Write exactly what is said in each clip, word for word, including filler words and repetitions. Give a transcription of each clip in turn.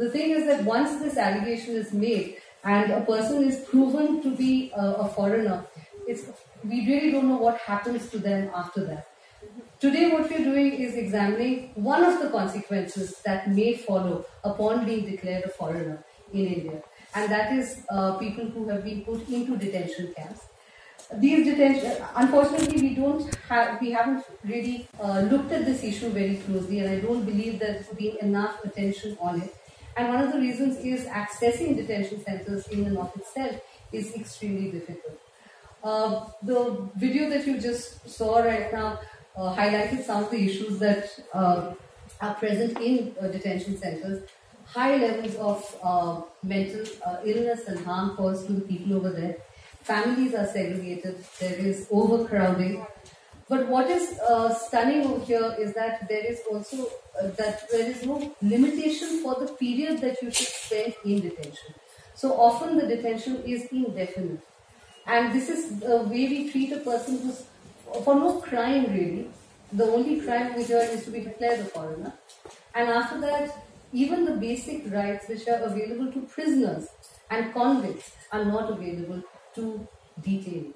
the thing is that once this allegation is made and a person is proven to be a, a foreigner, it's, we really don't know what happens to them after that. Today what we're doing is examining one of the consequences that may follow upon being declared a foreigner in India, and that is uh, people who have been put into detention camps. These detention, unfortunately, we don't have, we haven't really uh, looked at this issue very closely, and I don't believe there's been enough attention on it. And one of the reasons is accessing detention centers in and of itself is extremely difficult. Uh, the video that you just saw right now uh, highlighted some of the issues that uh, are present in uh, detention centers. High levels of uh, mental uh, illness and harm caused to the people over there. Families are segregated, there is overcrowding. But what is uh, stunning over here is that there is also uh, that there is no limitation for the period that you should spend in detention. So often the detention is indefinite. And this is the way we treat a person who's for no crime really. The only crime over here is to be declared a foreigner. And after that, even the basic rights which are available to prisoners and convicts are not available to detainees.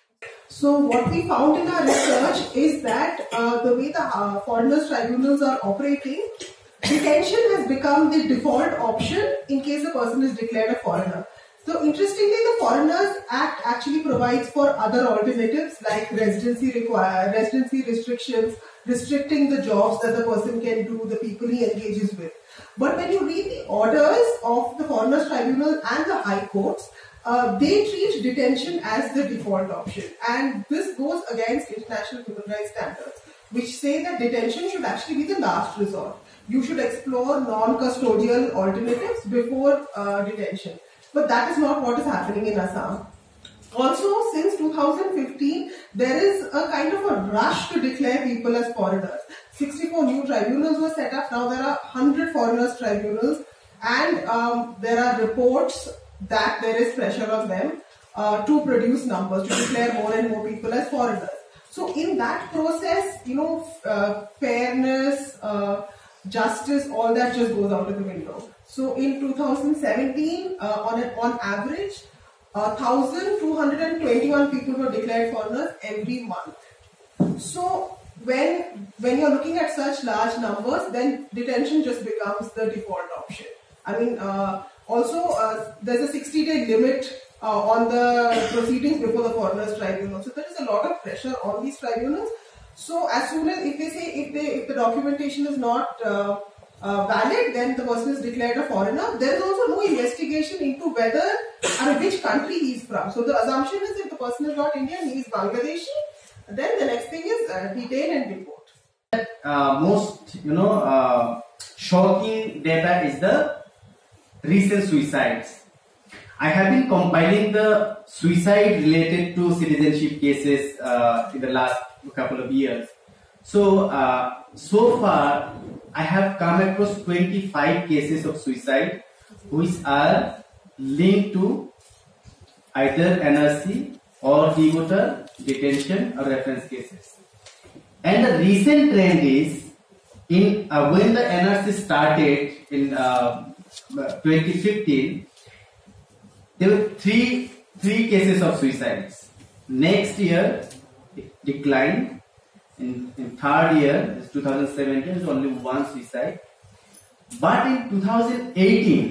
So what we found in our research is that uh, the way the uh, foreigners tribunals are operating, detention has become the default option in case a person is declared a foreigner. So interestingly, the Foreigners Act actually provides for other alternatives like residency require residency restrictions, restricting the jobs that the person can do, the people he engages with. But when you read the orders of the Foreigners Tribunal and the High Courts, uh, they treat detention as the default option. And this goes against international human rights standards, which say that detention should actually be the last resort. You should explore non-custodial alternatives before uh, detention. But that is not what is happening in Assam. Also, since two thousand fifteen, there is a kind of a rush to declare people as foreigners. sixty-four new tribunals were set up. Now there are one hundred foreigners tribunals, and um, there are reports that there is pressure on them uh, to produce numbers, to declare more and more people as foreigners. So in that process, you know, uh, fairness, uh, justice, all that just goes out of the window. So in two thousand seventeen, uh, on, an, on average, one thousand two hundred twenty-one people were declared foreigners every month. So when, when you're looking at such large numbers, then detention just becomes the default option. I mean, uh, also uh, there's a sixty day limit uh, on the proceedings before the Foreigners Tribunal. So there is a lot of pressure on these tribunals. So as soon as, if they say, if, they, if the documentation is not uh, Uh, valid, then the person is declared a foreigner. There is also no investigation into whether, I mean, which country he is from. So the assumption is if the person is not Indian, he is Bangladeshi, then the next thing is uh, detain and deport. Uh, most, you know, uh, shocking data is the recent suicides. I have been compiling the suicide related to citizenship cases uh, in the last couple of years. So, uh, so far, I have come across twenty-five cases of suicide which are linked to either N R C or demotor, detention or reference cases. And the recent trend is, in uh, when the N R C started in uh, twenty fifteen, there were three, three cases of suicides. Next year, it declined. In, in third year, two thousand seventeen, there's only one suicide. But in two thousand eighteen,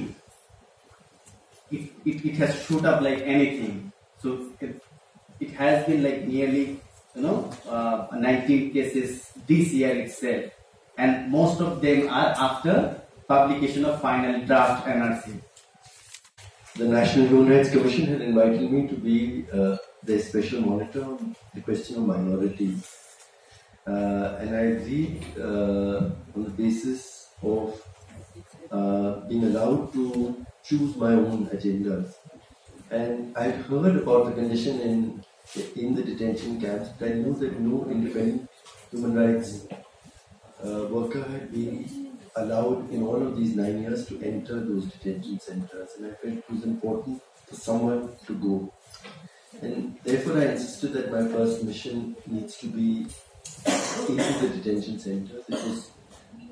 it, it, it has shoot up like anything. So it, it has been like nearly, you know, uh, nineteen cases this year itself. And most of them are after publication of final draft N R C. The National Human Rights Commission had invited me to be uh, their special monitor on the question of minorities. Uh, and I agreed uh, on the basis of uh, being allowed to choose my own agendas. And I heard about the condition in in the detention camps, but I knew that no independent human rights uh, worker had been allowed in all of these nine years to enter those detention centers. And I felt it was important for someone to go. And therefore I insisted that my first mission needs to be into the detention centers. It was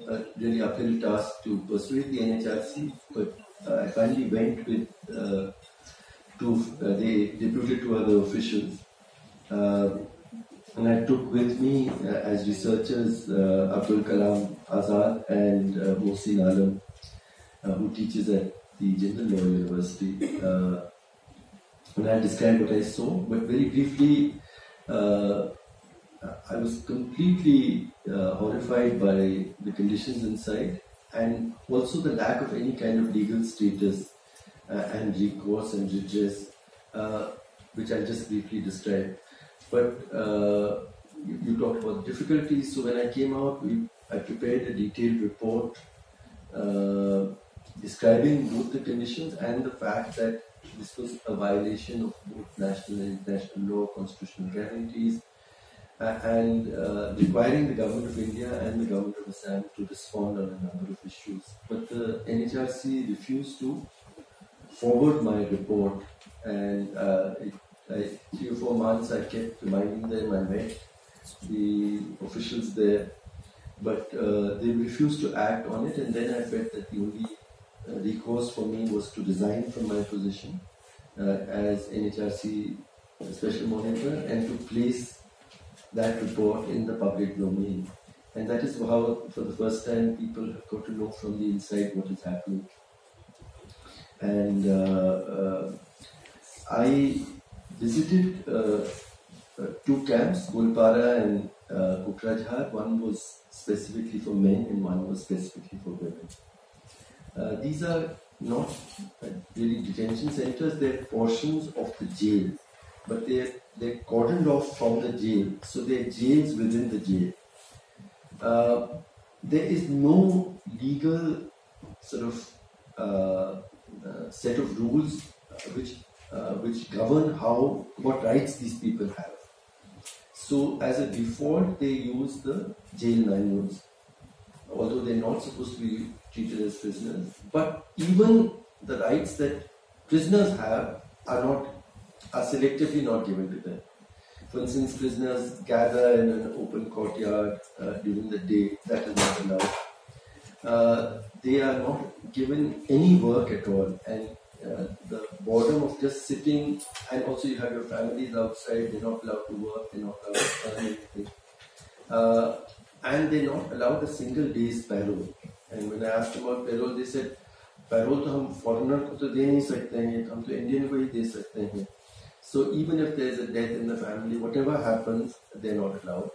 a really uphill task to persuade the N H R C, but uh, I finally went with uh, two, uh, they deputed two other officials. Uh, and I took with me uh, as researchers uh, Abdul Kalam Azad and uh, Mohsin Alam, uh, who teaches at the General Law University. Uh, and I described what I saw, but very briefly, uh, I was completely uh, horrified by the conditions inside, and also the lack of any kind of legal status uh, and recourse and redress, uh, which I just briefly described. But uh, you, you talked about difficulties. So when I came out, we, I prepared a detailed report uh, describing both the conditions and the fact that this was a violation of both national and international law, constitutional guarantees, uh, and uh, requiring the government of India and the government of Assam to respond on a number of issues. But the N H R C refused to forward my report, and uh, it, I, three or four months I kept reminding them. I met the officials there, but uh, they refused to act on it, and then I felt that the only uh, recourse for me was to resign from my position uh, as N H R C Special Monitor and to place that report in the public domain. And that is how, for the first time, people have got to know from the inside what is happening. And uh, uh, I visited uh, uh, two camps, Gulpara and uh, Kukrajhar. One was specifically for men and one was specifically for women. Uh, these are not uh, really detention centers, they're portions of the jail, but they're, they're cordoned off from the jail, so they're jails within the jail. Uh, there is no legal sort of uh, uh, set of rules uh, which uh, which govern how what rights these people have. So as a default, they use the jail manuals, although they're not supposed to be treated as prisoners. But even the rights that prisoners have are not are selectively not given to them. For instance, prisoners gather in an open courtyard uh, during the day. That is not allowed. Uh, they are not given any work at all, and uh, the boredom of just sitting, and also you have your families outside, they're not allowed to work, they're not allowed to earn anything. Uh, and they're not allowed a single day's parole. And when I asked them about parole, they said, parole to hum foreigner ko to de nahi sakte hain, hum to Indian ko hi de sakte hain. So even if there is a death in the family, whatever happens, they're not allowed.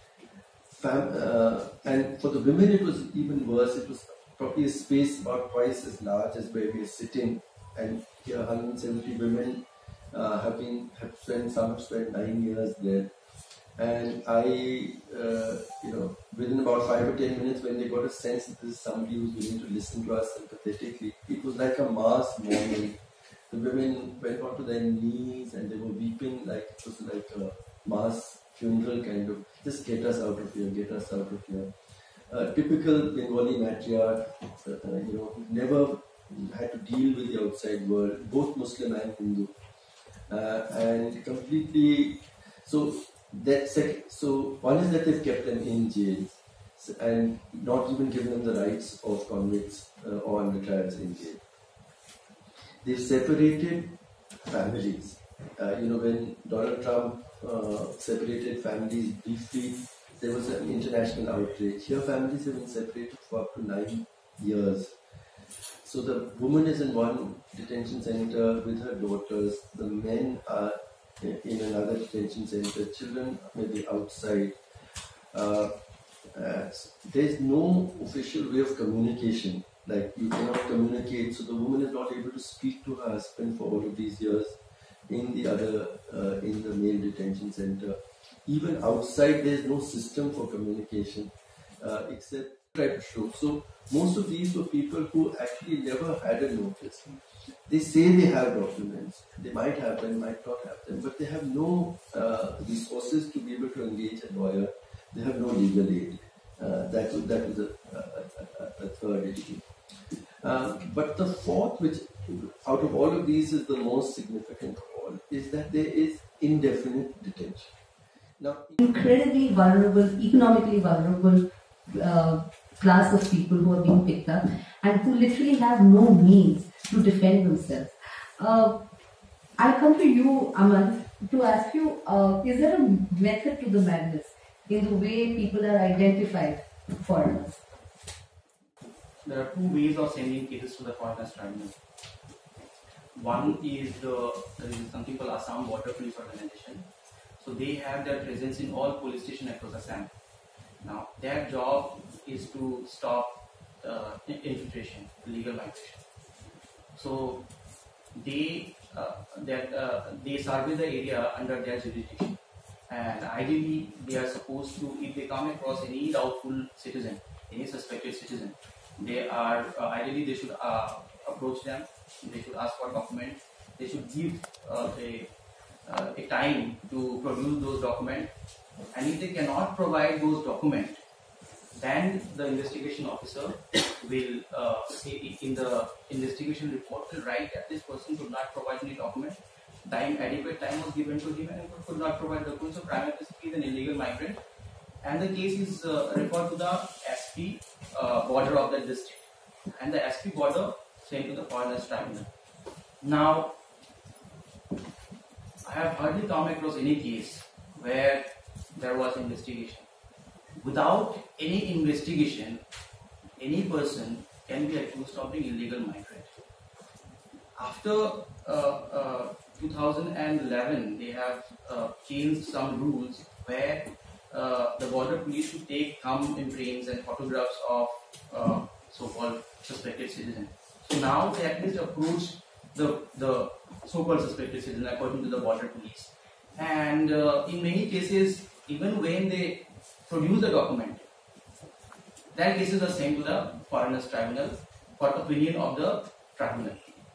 Fam uh, and for the women it was even worse. It was probably a space about twice as large as where we are sitting. And here one hundred seventy women uh, have been, have spent, some have spent nine years there. And I, uh, you know, within about five or ten minutes, when they got a sense that this is somebody who's willing to listen to us sympathetically, it was like a mass mourning. The women went onto their knees and they were weeping like it was like a mass funeral kind of, just get us out of here, get us out of here. Uh, typical Bengali matriarch, uh, you know, never had to deal with the outside world, both Muslim and Hindu. Uh, and completely, so that second, so one is that they've kept them in jails and not even given them the rights of convicts uh, or under trials in jail. They've separated families. Uh, you know, when Donald Trump uh, separated families briefly, there was an international outrage. Here, families have been separated for up to nine years. So the woman is in one detention center with her daughters. The men are in another detention center. Children may be outside. Uh, uh, there's no official way of communication. Like, you cannot communicate, so the woman is not able to speak to her husband for all of these years in the other, uh, in the male detention center. Even outside, there is no system for communication, uh, except try to show. So most of these were people who actually never had a notice. They say they have documents, they might have them, might not have them, but they have no uh, resources to be able to engage a lawyer. They have no legal aid. Uh, that was that was a, a, a, a third issue. Um, but the fourth, which out of all of these is the most significant of all, is that there is indefinite detention. Now, incredibly vulnerable, economically vulnerable uh, class of people who are being picked up and who literally have no means to defend themselves. Uh, I'll come to you, Aman, to ask you, uh, is there a method to the madness in the way people are identified foreigners? There are two ways of sending cases to the foreigners tribunal. One is the there is something called Assam Border Police Organization. So they have their presence in all police stations across Assam. Now their job is to stop uh, infiltration, illegal migration. So they uh, that uh, they survey the area under their jurisdiction, and ideally they are supposed to, if they come across any doubtful citizen, any suspected citizen, they are uh, ideally they should uh, approach them. They should ask for documents. They should give uh, a uh, a time to produce those documents, and if they cannot provide those documents, then the investigation officer will, uh, in the investigation report, will write that this person could not provide any document. Time, adequate time was given to him and could not provide documents. So, prima facie he is an illegal migrant, and the case is uh, referred to the S P uh, border of the district, and the S P border sent to the foreigners tribunal. Now, I have hardly come across any case where there was investigation. Without any investigation, any person can be accused of being illegal migrant. After uh, uh, two thousand eleven, they have uh, changed some rules where uh, the border police should take thumb imprints and photographs of uh, so-called suspected citizens. So now they at least approach the, the so-called suspected citizen according to the border police. And uh, in many cases, even when they produce the document, their cases are sent to the foreigners tribunal for opinion of the tribunal.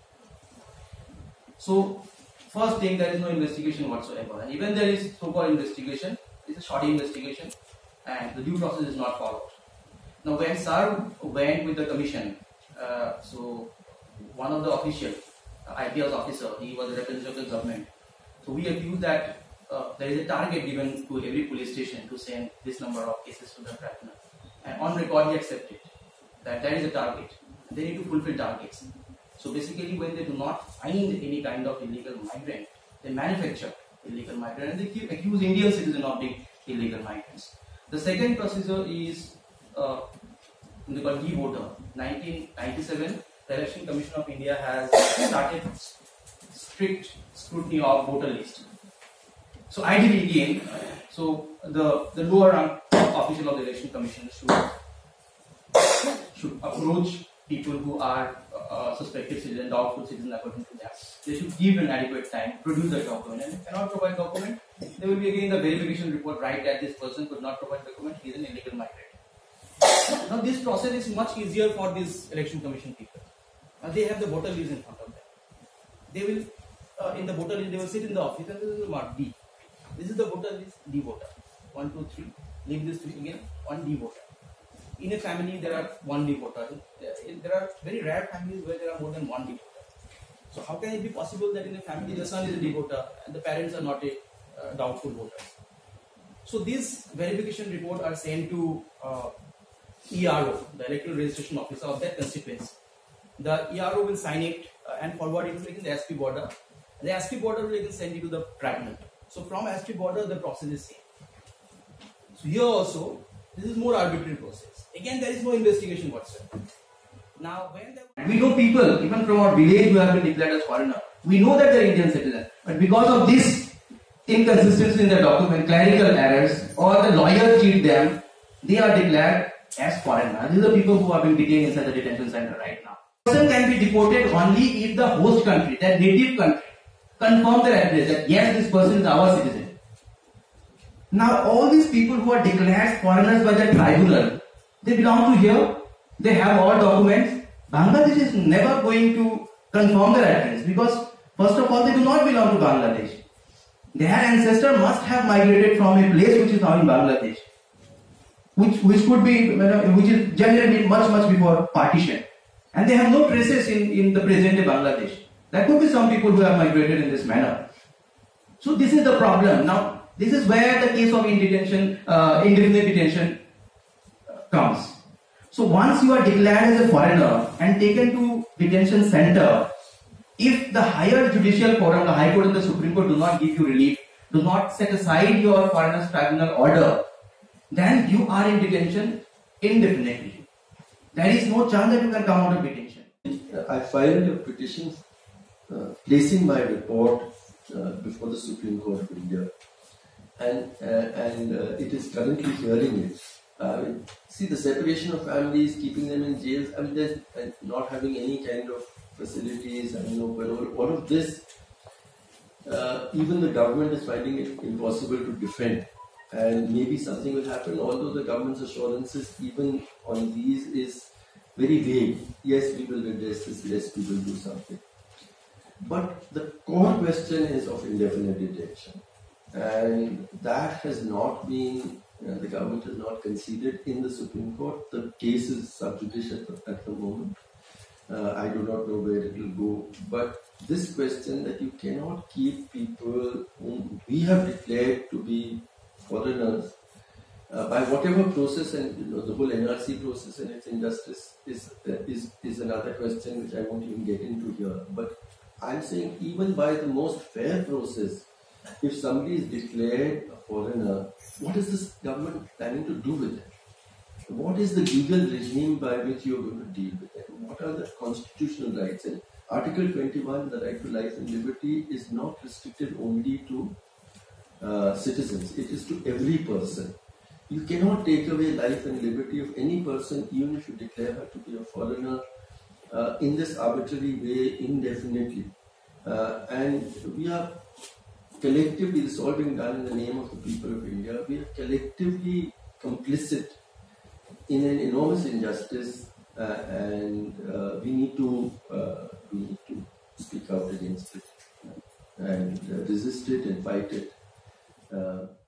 So, first thing, there is no investigation whatsoever, and even there is so-called investigation, it's a shoddy investigation, and the due process is not followed. Now, when Sir went with the commission, uh, so one of the official, uh, I P S officer, he was a representative of the government. So we accused that uh, there is a target given to every police station to send this number of cases to the tribunal, and on record he accepted that there is a target. They need to fulfill targets. So basically, when they do not find any kind of illegal migrant, they manufacture illegal migrant and they keep accuse Indian citizens of being illegal migrants. The second procedure is uh, called e-voter. nineteen ninety-seven, the Election Commission of India has started strict scrutiny of voter list. So ideally again, so the, the lower rank official of the Election Commission should, should approach people who are uh, suspected citizens, doubtful citizens according to that. They should give an adequate time, produce the document, and if they cannot provide document, there will be again the verification report, right, that this person could not provide document, he is an illegal migrant. Now this process is much easier for these Election Commission people. Now they have the voter list in front of them. They will, uh, in the voter list, they will sit in the office and this is the mark D. This is the voter list, D voter. One, two, three. Leave this three again, one D voter. In a family, there are one D voter. There are very rare families where there are more than one D voter. So how can it be possible that in a family the son is a D voter and the parents are not a uh, doubtful voter? So these verification reports are sent to uh, E R O, the electoral registration officer of that constituency. The E R O will sign it uh, and forward it to the S P border. The S P border will send it to the tribunal. So from S P border, the process is same. So here also, this is more arbitrary process. Again, there is no investigation whatsoever. Now, when there... we know people, even from our village, who have been declared as foreigner. We know that they are Indian citizens, but because of this inconsistency in the document, clerical errors, or the lawyers cheat them, they are declared as foreigner. These are the people who are being detained inside the detention center right now. A person can be deported only if the host country, that native country, confirm their address that yes, this person is our citizen. Now, all these people who are declared foreigners by the tribunal, they belong to here, they have all documents. Bangladesh is never going to confirm their address because, first of all, they do not belong to Bangladesh. Their ancestor must have migrated from a place which is now in Bangladesh, which, which could be, which is generally much, much before partition. And they have no traces in, in the present day Bangladesh. There could be some people who have migrated in this manner. So this is the problem. Now, this is where the case of indetention, uh, indefinite detention uh, comes. So once you are declared as a foreigner and taken to detention center, if the higher judicial forum, the High Court and the Supreme Court do not give you relief, do not set aside your foreigners tribunal order, then you are in detention indefinitely. There is no chance that you can come out of detention. I filed a petition uh, placing my report uh, before the Supreme Court of India, and uh, and uh, it is currently hearing it. I mean, see, the separation of families, keeping them in jails, I mean, there's, uh, not having any kind of facilities, I mean, no parole, all of this, uh, even the government is finding it impossible to defend. And maybe something will happen, although the government's assurances even on these is very vague. Yes, we will redress this, yes, we will do something. But the core question is of indefinite detention. And that has not been, uh, the government has not conceded in the Supreme Court. The case is sub judice at the, at the moment. Uh, I do not know where it will go. But this question that you cannot keep people whom we have declared to be foreigners uh, by whatever process, and you know, the whole N R C process and its injustice is, uh, is, is another question which I won't even get into here. But I'm saying even by the most fair process, if somebody is declared a foreigner, what is this government planning to do with it? What is the legal regime by which you are going to deal with it? What are the constitutional rights? And Article twenty-one, the right to life and liberty, is not restricted only to uh, citizens. It is to every person. You cannot take away life and liberty of any person, even if you declare her to be a foreigner, uh, in this arbitrary way, indefinitely. Uh, and we are collectively, this is all being done in the name of the people of India, we are collectively complicit in an enormous injustice, uh, and uh, we need to uh, we need to speak out against it and uh, resist it and fight it. Uh,